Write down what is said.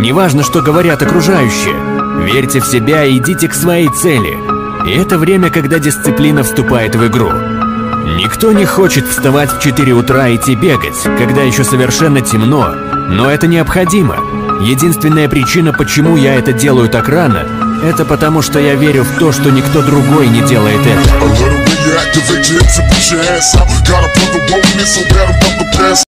Неважно, что говорят окружающие. Верьте в себя и идите к своей цели. И это время, когда дисциплина вступает в игру. Никто не хочет вставать в 4 утра и идти бегать, когда еще совершенно темно, но это необходимо. Единственная причина, почему я это делаю так рано, это потому, что я верю в то, что никто другой не делает это.